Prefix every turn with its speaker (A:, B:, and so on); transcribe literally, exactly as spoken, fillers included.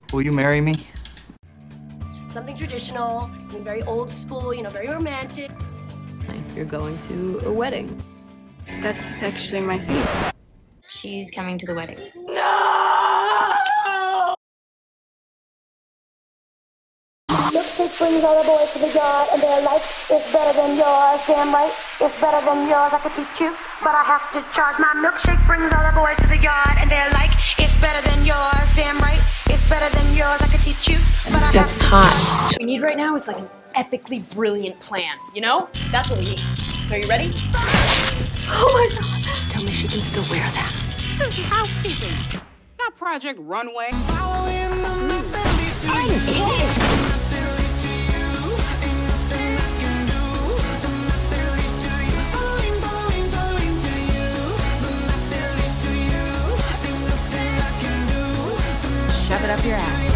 A: Will you marry me?
B: Something traditional, something very old school, you know, very romantic.
C: You're going to a wedding.
D: That's actually my scene.
E: She's coming to the wedding.
F: Milkshake brings all the boys to the yard, and they're like, it's better than yours. Damn right, it's better than yours. I could teach you, but I have to charge. My milkshake brings all the boys to the yard, and they're like, it's better than yours. Damn right, it's better than yours. I could teach you, but I
C: That's
F: have to
C: hot.
G: What we need right now is like an epically brilliant plan, you know? That's what we need. So are you ready?
C: Oh my god. Tell me she can still wear that.
H: This is housekeeping, not Project Runway.
D: Shove it up your ass.